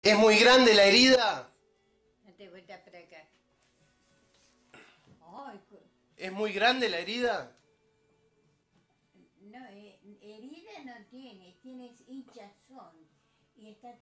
¿Es muy grande la herida? Date vuelta para acá. Ay, ¿Es muy grande la herida? no, herida no tienes, tienes hinchazón. Y está